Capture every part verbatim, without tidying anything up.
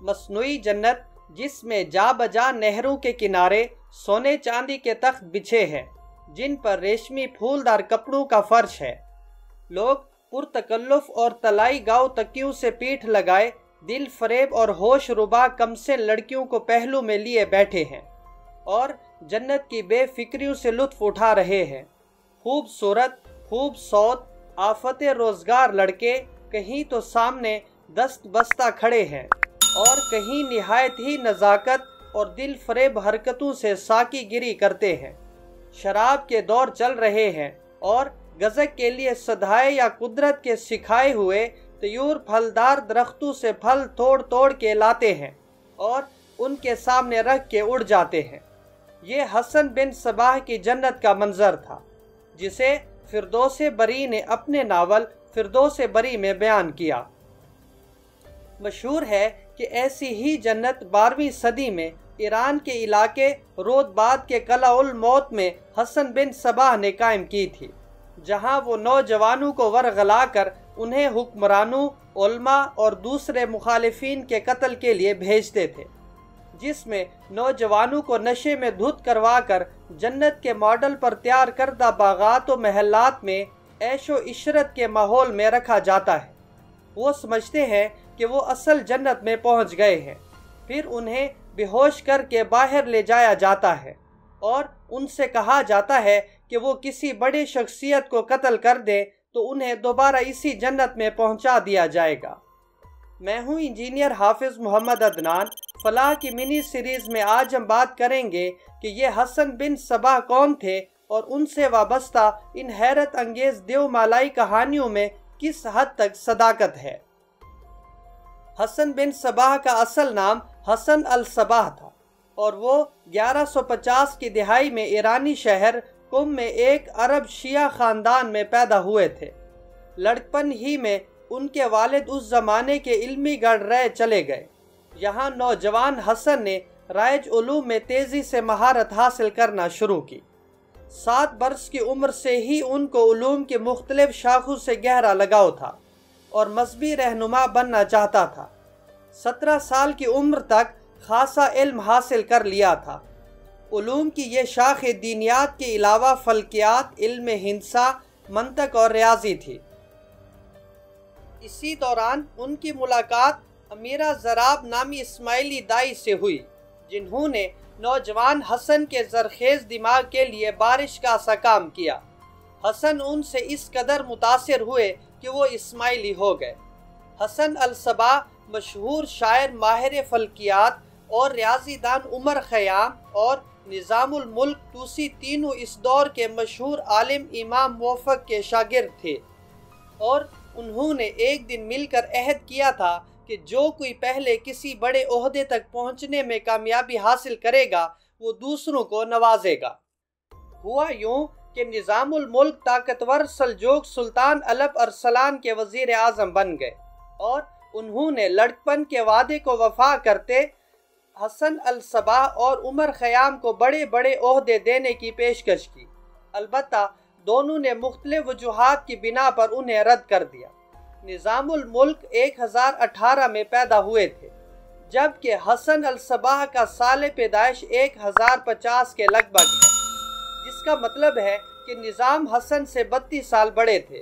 مصنوعی جنت جس میں جا بجا نہروں کے کنارے سونے چاندی کے تخت بچھے ہیں جن پر ریشمی پھولدار کپڑوں کا فرش ہے۔ لوگ پرتکلف اور طلائی گاؤ تکیوں سے پیٹھ لگائے دل فریب اور ہوش ربا کمسن لڑکیوں کو پہلو میں لیے بیٹھے ہیں اور جنت کی بے فکریوں سے لطف اٹھا رہے ہیں۔ خوبصورت، خوب صوت، آفت روزگار لڑکے کہیں تو سامنے دست بستہ کھڑے ہیں اور کہیں نہایت ہی نزاکت اور دل فریب حرکتوں سے ساکی گیری کرتے ہیں۔ شراب کے دور چل رہے ہیں اور گزک کے لیے سدھائے یا قدرت کے سکھائے ہوئے طیور پھلدار درختوں سے پھل توڑ توڑ کے لاتے ہیں اور ان کے سامنے رکھ کے اڑ جاتے ہیں۔ یہ حسن بن صباح کی جنت کا منظر تھا جسے فردوس بری نے اپنے ناول فردوس بری میں بیان کیا۔ مشہور ہے کہ ایسی ہی جنت بارہویں صدی میں ایران کے علاقے رودباد کے قلعہ الموت میں حسن بن صباح نے قائم کی تھی، جہاں وہ نوجوانوں کو ورغلا کر انہیں حکمرانوں، علماء اور دوسرے مخالفین کے قتل کے لیے بھیجتے تھے، جس میں نوجوانوں کو نشے میں دھت کروا کر جنت کے ماڈل پر تیار کردہ باغات و محلات میں عیش و عشرت کے ماحول میں رکھا جاتا ہے۔ وہ سمجھتے ہیں کہ وہ اصل جنت میں پہنچ گئے ہیں، پھر انہیں بے ہوش کر کے باہر لے جایا جاتا ہے اور ان سے کہا جاتا ہے کہ وہ کسی بڑے شخصیت کو قتل کر دیں تو انہیں دوبارہ اسی جنت میں پہنچا دیا جائے گا۔ میں ہوں انجینئر حافظ محمد عدنان۔ فلاح کی منی سیریز میں آج ہم بات کریں گے کہ یہ حسن بن صباح کون تھے اور ان سے وابستہ ان حیرت انگیز دیو مالائی کہانیوں میں کس حد تک صداقت ہے۔ حسن بن صباح کا اصل نام حسن الصباح تھا اور وہ گیارہ سو پچاس کی دہائی میں ایرانی شہر قم میں ایک عرب شیعہ خاندان میں پیدا ہوئے تھے۔ لڑکپن ہی میں ان کے والد اس زمانے کے علمی گڑھ رہے چلے گئے۔ یہاں نوجوان حسن نے رائج علوم میں تیزی سے مہارت حاصل کرنا شروع کی۔ سات برس کی عمر سے ہی ان کو علوم کی مختلف شاخوں سے گہرا لگاؤ تھا اور مذہبی رہنما بننا چاہتا تھا۔ سترہ سال کی عمر تک خاصا علم حاصل کر لیا تھا۔ علوم کی یہ شاخ دینیات کے علاوہ فلکیات، علم ہندسہ، منطق اور ریاضی تھی۔ اسی دوران ان کی ملاقات امیرہ زراب نامی اسماعیلی دائی سے ہوئی، جنہوں نے نوجوان حسن کے زرخیز دماغ کے لیے بارش کا سا کام کیا۔ حسن ان سے اس قدر متاثر ہوئے کہ وہ اسماعیلی ہو گئے۔ حسن الصباح مشہور شاعر، ماہر فلکیات اور ریاضی دان عمر خیام اور نظام الملک توسی تینوں اس دور کے مشہور عالم امام موفق کے شاگرد تھے، اور انہوں نے ایک دن مل کر عہد کیا تھا کہ جو کوئی پہلے کسی بڑے عہدے تک پہنچنے میں کامیابی حاصل کرے گا وہ دوسروں کو نوازے گا۔ ہوا یوں کہ نظام الملک طاقتور سلجوق سلطان الپ ارسلان کے وزیر اعظم بن گئے اور انہوں نے لڑکپن کے وعدے کو وفا کرتے حسن الصباح اور عمر خیام کو بڑے بڑے عہدے دینے کی پیشکش کی، البتہ دونوں نے مختلف وجوہات کی بنا پر انہیں رد کر دیا۔ نظام الملک ایک ہزار اٹھارہ میں پیدا ہوئے تھے، جبکہ حسن الصباح کا سال پیدائش ایک ہزار پچاس کے لگ بھگ ہے، جس کا مطلب ہے کہ نظام حسن سے بتیس سال بڑے تھے۔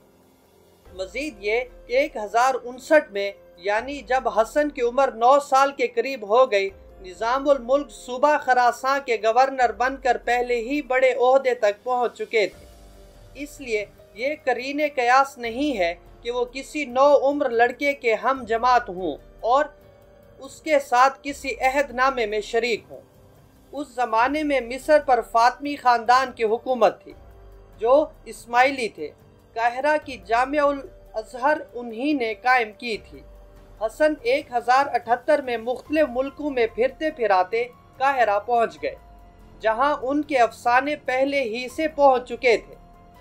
مزید یہ کہ ایک ہزار انسٹھ میں یعنی جب حسن کی عمر نو سال کے قریب ہو گئی، نظام الملک صوبہ خراساں کے گورنر بن کر پہلے ہی بڑے عہدے تک پہنچ چکے تھے۔ اس لیے یہ قرینِ قیاس نہیں ہے کہ وہ کسی نو عمر لڑکے کے ہم جماعت ہوں اور اس کے ساتھ کسی عہد نامے میں شریک ہوں۔ اس زمانے میں مصر پر فاطمی خاندان کی حکومت تھی جو اسماعیلی تھے۔ قاہرہ کی جامعہ الازہر انہی نے قائم کی تھی۔ حسن ایک ہزار اٹھتر میں مختلف ملکوں میں پھرتے پھراتے قاہرہ پہنچ گئے، جہاں ان کے افسانے پہلے ہی سے پہنچ چکے تھے۔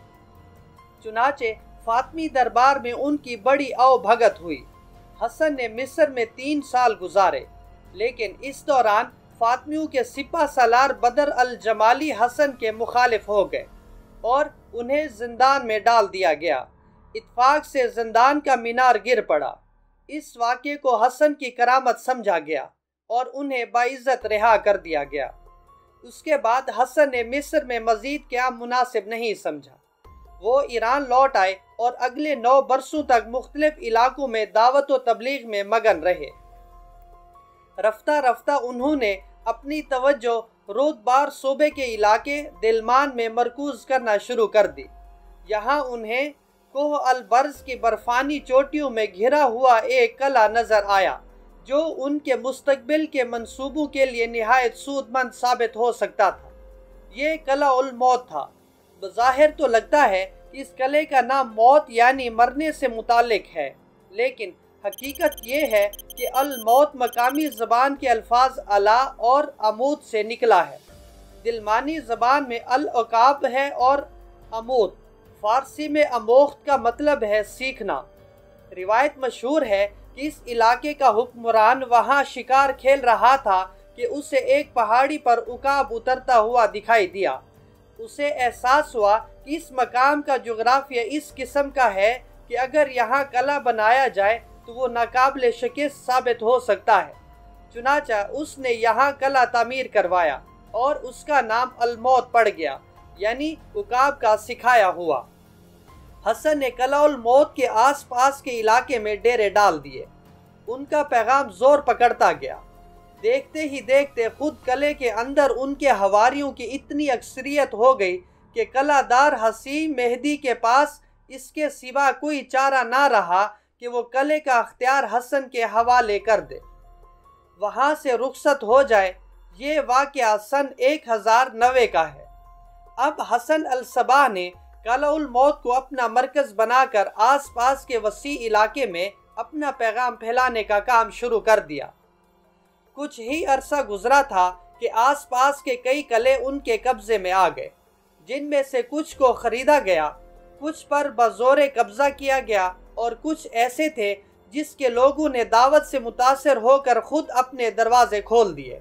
چنانچہ فاطمی دربار میں ان کی بڑی آؤ بھگت ہوئی۔ حسن نے مصر میں تین سال گزارے، لیکن اس دوران فاطمیوں کے سپہ سالار بدر الجمالی حسن کے مخالف ہو گئے اور انہیں زندان میں ڈال دیا گیا۔ اتفاق سے زندان کا مینار گر پڑا۔ اس واقعے کو حسن کی کرامت سمجھا گیا اور انہیں باعزت رہا کر دیا گیا۔ اس کے بعد حسن نے مصر میں مزید قیام مناسب نہیں سمجھا۔ وہ ایران لوٹ آئے اور اگلے نو برسوں تک مختلف علاقوں میں دعوت و تبلیغ میں مگن رہے۔ رفتہ رفتہ انہوں نے اپنی توجہ رودبار صوبے کے علاقے دلمان میں مرکوز کرنا شروع کر دی۔ یہاں انہیں کوہ البرز کی برفانی چوٹیوں میں گھرا ہوا ایک قلعہ نظر آیا جو ان کے مستقبل کے منصوبوں کے لیے نہایت سود مند ثابت ہو سکتا تھا۔ یہ قلعہ الموت تھا۔ بظاہر تو لگتا ہے کہ اس قلعے کا نام موت یعنی مرنے سے متعلق ہے، لیکن حقیقت یہ ہے کہ الموت مقامی زبان کے الفاظ الا اور اموت سے نکلا ہے۔ دلمانی زبان میں العقاب ہے اور اموت فارسی میں اموخت کا مطلب ہے سیکھنا۔ روایت مشہور ہے کہ اس علاقے کا حکمران وہاں شکار کھیل رہا تھا کہ اسے ایک پہاڑی پر عقاب اترتا ہوا دکھائی دیا۔ اسے احساس ہوا کہ اس مقام کا جغرافیہ اس قسم کا ہے کہ اگر یہاں قلعہ بنایا جائے تو وہ ناقابل شکست ثابت ہو سکتا ہے۔ چنانچہ اس نے یہاں قلعہ تعمیر کروایا اور اس کا نام الموت پڑ گیا، یعنی عقاب کا سکھایا ہوا۔ حسن نے قلعہ الموت کے آس پاس کے علاقے میں ڈیرے ڈال دیے۔ ان کا پیغام زور پکڑتا گیا۔ دیکھتے ہی دیکھتے خود قلعے کے اندر ان کے حواریوں کی اتنی اکثریت ہو گئی کہ قلعہ دار حسین مہدی کے پاس اس کے سوا کوئی چارہ نہ رہا کہ وہ قلعے کا اختیار حسن کے حوالے کر دے، وہاں سے رخصت ہو جائے۔ یہ واقعہ سن ایک ہزار نوے کا ہے۔ اب حسن الصباح نے قلعہ الموت کو اپنا مرکز بنا کر آس پاس کے وسیع علاقے میں اپنا پیغام پھیلانے کا کام شروع کر دیا۔ کچھ ہی عرصہ گزرا تھا کہ آس پاس کے کئی قلعے ان کے قبضے میں آ گئے، جن میں سے کچھ کو خریدا گیا، کچھ پر بزور قبضہ کیا گیا اور کچھ ایسے تھے جس کے لوگوں نے دعوت سے متاثر ہو کر خود اپنے دروازے کھول دیے۔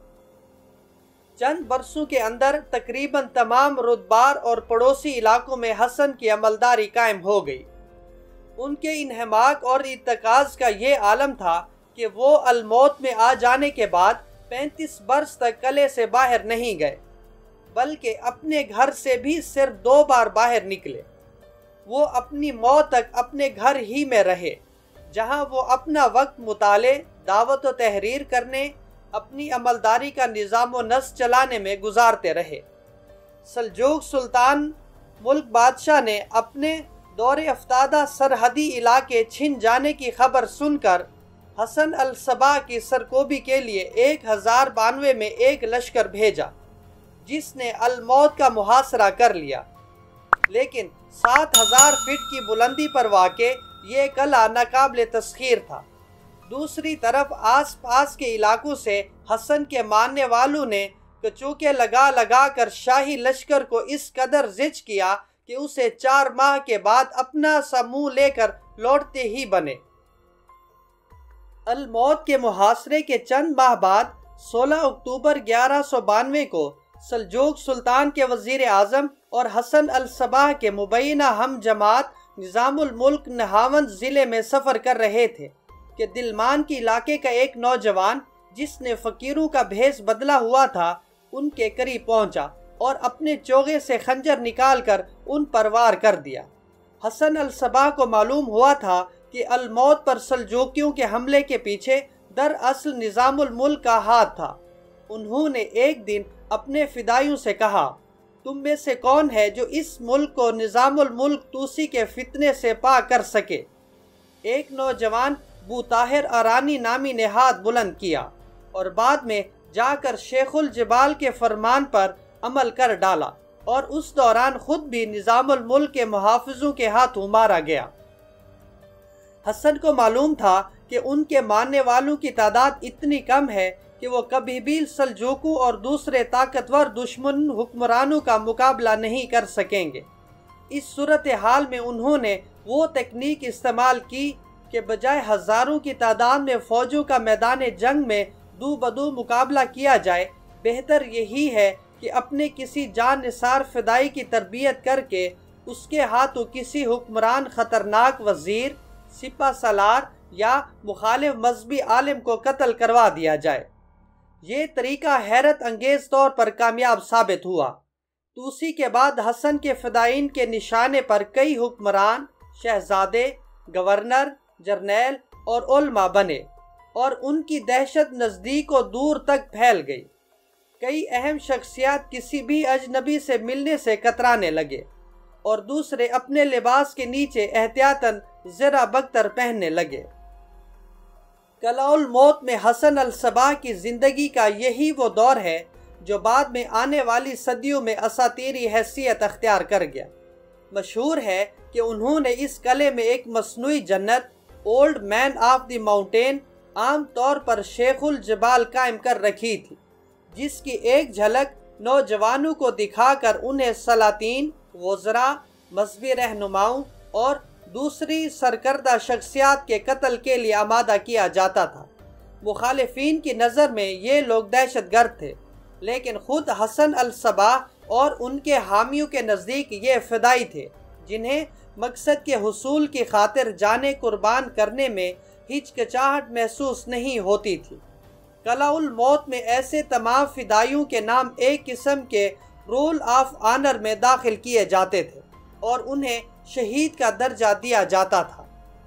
چند برسوں کے اندر تقریباً تمام رودبار اور پڑوسی علاقوں میں حسن کی عملداری قائم ہو گئی۔ ان کے انہماک اور ارتکاز کا یہ عالم تھا کہ وہ الموت میں آ جانے کے بعد پینتیس برس تک قلعے سے باہر نہیں گئے، بلکہ اپنے گھر سے بھی صرف دو بار باہر نکلے۔ وہ اپنی موت تک اپنے گھر ہی میں رہے، جہاں وہ اپنا وقت مطالعے، دعوت و تحریر کرنے، اپنی عملداری کا نظام و نسق چلانے میں گزارتے رہے۔ سلجوق سلطان ملک بادشاہ نے اپنے دور افتادہ سرحدی علاقے چھن جانے کی خبر سن کر حسن الصباح کی سرکوبی کے لیے ایک ہزار بانوے میں ایک لشکر بھیجا، جس نے الموت کا محاصرہ کر لیا۔ لیکن سات ہزار فٹ کی بلندی پر واقع یہ قلعہ ناقابل تسخیر تھا۔ دوسری طرف آس پاس کے علاقوں سے حسن کے ماننے والوں نے کچوکے لگا لگا کر شاہی لشکر کو اس قدر زج کیا کہ اسے چار ماہ کے بعد اپنا سا منہ لے کر لوٹتے ہی بنے۔ الموت کے محاصرے کے چند ماہ بعد سولہ اکتوبر گیارہ سو بانوے کو سلجوق سلطان کے وزیر اعظم اور حسن الصباح کے مبینہ ہم جماعت نظام الملک نہاوند ضلع میں سفر کر رہے تھے کہ دلمان کے علاقے کا ایک نوجوان جس نے فقیروں کا بھیس بدلا ہوا تھا ان کے قریب پہنچا اور اپنے چوغے سے خنجر نکال کر ان پر وار کر دیا۔ حسن الصباح کو معلوم ہوا تھا کہ الموت پر سلجوقیوں کے حملے کے پیچھے دراصل نظام الملک کا ہاتھ تھا۔ انہوں نے ایک دن اپنے فدائیوں سے کہا، تم میں سے کون ہے جو اس ملک کو نظام الملک توسی کے فتنے سے پاک کر سکے؟ ایک نوجوان بو طاہر ارانی نامی نے ہاتھ بلند کیا اور بعد میں جا کر شیخ الجبال کے فرمان پر عمل کر ڈالا اور اس دوران خود بھی نظام الملک کے محافظوں کے ہاتھوں مارا گیا۔ حسن کو معلوم تھا کہ ان کے ماننے والوں کی تعداد اتنی کم ہے کہ وہ کبھی بھی سلجوقوں اور دوسرے طاقتور دشمن حکمرانوں کا مقابلہ نہیں کر سکیں گے۔ اس صورتحال میں انہوں نے وہ تکنیک استعمال کی کہ بجائے ہزاروں کی تعداد میں فوجوں کا میدان جنگ میں دو بدو مقابلہ کیا جائے، بہتر یہی ہے کہ اپنے کسی جان نثار فدائی کی تربیت کر کے اس کے ہاتھوں کسی حکمران خطرناک وزیر، سپہ سالار یا مخالف مذہبی عالم کو قتل کروا دیا جائے۔ یہ طریقہ حیرت انگیز طور پر کامیاب ثابت ہوا۔ توسی کے بعد حسن کے فدائین کے نشانے پر کئی حکمران، شہزادے، گورنر، جرنیل اور علماء بنے اور ان کی دہشت نزدیک و دور تک پھیل گئی۔ کئی اہم شخصیات کسی بھی اجنبی سے ملنے سے کترانے لگے اور دوسرے اپنے لباس کے نیچے احتیاطاً زرہ بختر پہننے لگے۔ قلعہ الموت میں حسن الصباح کی زندگی کا یہی وہ دور ہے جو بعد میں آنے والی صدیوں میں اساطیری حیثیت اختیار کر گیا۔ مشہور ہے کہ انہوں نے اس قلعے میں ایک مصنوعی جنت، old man of the mountain, عام طور پر شیخ الجبال قائم کر رکھی تھی، جس کی ایک جھلک نوجوانوں کو دکھا کر انہیں سلاطین، وزراء، مذہبی رہنماؤں اور دوسری سرکردہ شخصیات کے قتل کے لیے آمادہ کیا جاتا تھا۔ مخالفین کی نظر میں یہ لوگ دہشت گرد تھے، لیکن خود حسن الصباح اور ان کے حامیوں کے نزدیک یہ فدائی تھے جنہیں مقصد کے حصول کی خاطر جانیں قربان کرنے میں ہچکچاہٹ محسوس نہیں ہوتی تھی۔ قلعہ الموت میں ایسے تمام فدائیوں کے نام ایک قسم کے رول آف آنر میں داخل کیے جاتے تھے اور انہیں شہید کا درجہ دیا جاتا تھا۔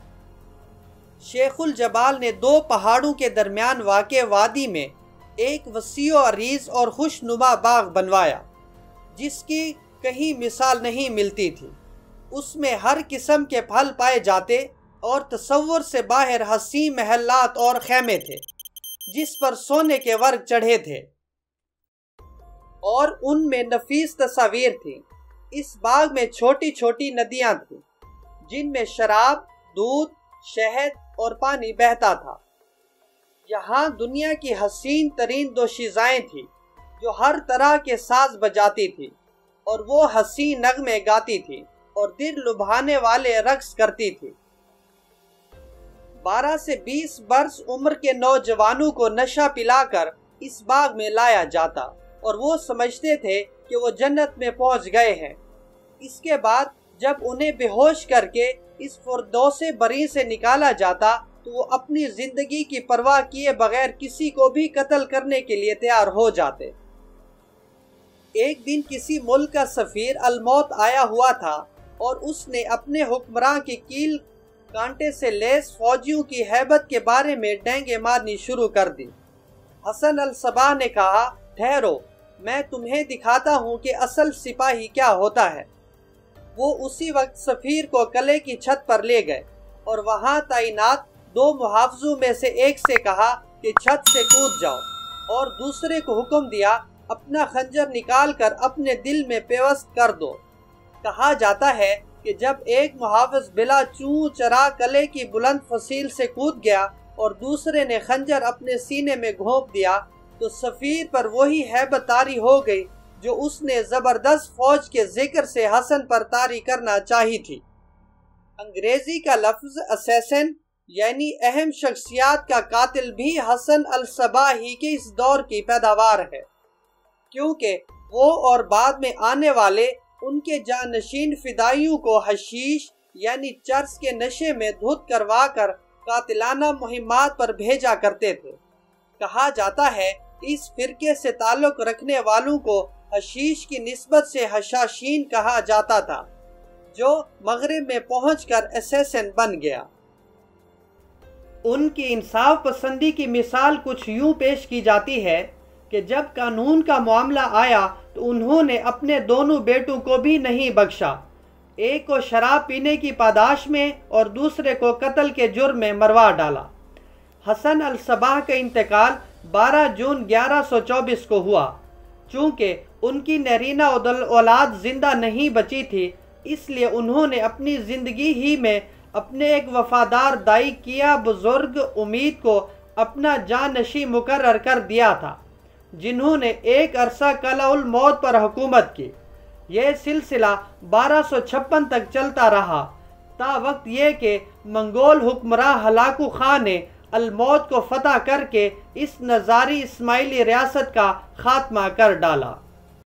شیخ الجبال نے دو پہاڑوں کے درمیان واقع وادی میں ایک وسیع و عریض اور خوشنما باغ بنوایا جس کی کہیں مثال نہیں ملتی تھی۔ اس میں ہر قسم کے پھل پائے جاتے اور تصور سے باہر حسین محلات اور خیمے تھے جس پر سونے کے ورق چڑھے تھے اور ان میں نفیس تصاویر تھیں۔ اس باغ میں چھوٹی چھوٹی ندیاں تھیں جن میں شراب، دودھ، شہد اور پانی بہتا تھا۔ یہاں دنیا کی حسین ترین دوشیزائیں تھیں جو ہر طرح کے ساز بجاتی تھی اور وہ حسین نغمے گاتی تھی اور دل لبھانے والے رقص کرتی تھی۔ بارہ سے بیس برس عمر کے نوجوانوں کو نشہ پلا کر اس باغ میں لایا جاتا اور وہ سمجھتے تھے کہ وہ جنت میں پہنچ گئے ہیں۔ اس کے بعد جب انہیں بے ہوش کر کے اس فردوس بری سے نکالا جاتا تو وہ اپنی زندگی کی پرواہ کیے بغیر کسی کو بھی قتل کرنے کے لیے تیار ہو جاتے۔ ایک دن کسی ملک کا سفیر الموت آیا ہوا تھا اور اس نے اپنے حکمراں کی کیل کانٹے سے لیس فوجیوں کی ہیبت کے بارے میں ڈینگے مارنی شروع کر دی۔ حسن الصباح نے کہا، ٹھہرو، میں تمہیں دکھاتا ہوں کہ اصل سپاہی کیا ہوتا ہے۔ وہ اسی وقت سفیر کو قلعے کی چھت پر لے گئے اور وہاں تعینات دو محافظوں میں سے ایک سے کہا کہ چھت سے کود جاؤ اور دوسرے کو حکم دیا اپنا خنجر نکال کر اپنے دل میں پیوست کر دو۔ کہا جاتا ہے کہ جب ایک محافظ بلا چوں چرا قلعے کی بلند فصیل سے کود گیا اور دوسرے نے خنجر اپنے سینے میں گھونپ دیا تو سفیر پر وہی ہیبت طاری ہو گئی جو اس نے زبردست فوج کے ذکر سے حسن پر طاری کرنا چاہی تھی۔ انگریزی کا لفظ اسیسن یعنی اہم شخصیات کا قاتل بھی حسن الصباح ہی کے اس دور کی پیداوار ہے، کیونکہ وہ اور بعد میں آنے والے ان کے جانشین فدائیوں کو حشیش یعنی چرس کے نشے میں دھت کروا کر قاتلانہ مہمات پر بھیجا کرتے تھے۔ کہا جاتا ہے اس فرقے سے تعلق رکھنے والوں کو حشیش کی نسبت سے حشاشین کہا جاتا تھا، جو مغرب میں پہنچ کر اسیسن بن گیا۔ ان کی انصاف پسندی کی مثال کچھ یوں پیش کی جاتی ہے کہ جب قانون کا معاملہ آیا تو انہوں نے اپنے دونوں بیٹوں کو بھی نہیں بخشا، ایک کو شراب پینے کی پاداش میں اور دوسرے کو قتل کے جرم میں مروا ڈالا۔ حسن الصباح کا انتقال بارہ جون گیارہ سو چوبیس کو ہوا۔ چونکہ ان کی نرینہ اولاد زندہ نہیں بچی تھی، اس لیے انہوں نے اپنی زندگی ہی میں اپنے ایک وفادار دائی کیا بزرگ امید کو اپنا جانشی مقرر کر دیا تھا، جنہوں نے ایک عرصہ قلعہ الموت پر حکومت کی۔ یہ سلسلہ بارہ سو چھپن تک چلتا رہا، تا وقت یہ کہ منگول حکمراں ہلاکو خان نے الموت کو فتح کر کے اس نظاری اسماعیلی ریاست کا خاتمہ کر ڈالا۔